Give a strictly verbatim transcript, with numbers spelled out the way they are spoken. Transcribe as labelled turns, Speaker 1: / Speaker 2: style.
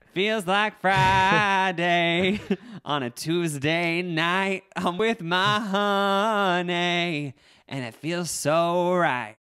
Speaker 1: Feels like Friday on a Tuesday night. I'm with my honey, and it feels so right.